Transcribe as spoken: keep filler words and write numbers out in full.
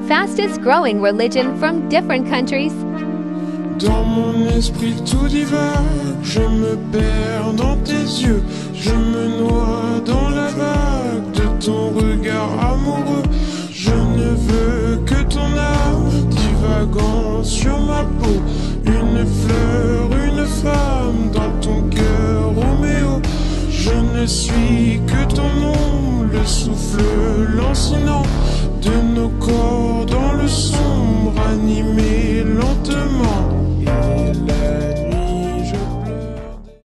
fastest growing religion from different countries. Dans mon esprit tout divague, je me perds dans tes yeux, je me noie dans la vague de ton regard amoureux. Je ne veux que ton âme divagant sur ma peau, une fleur, une femme dans ton cœur, Roméo. Je ne suis que ton nom, le souffle lancinant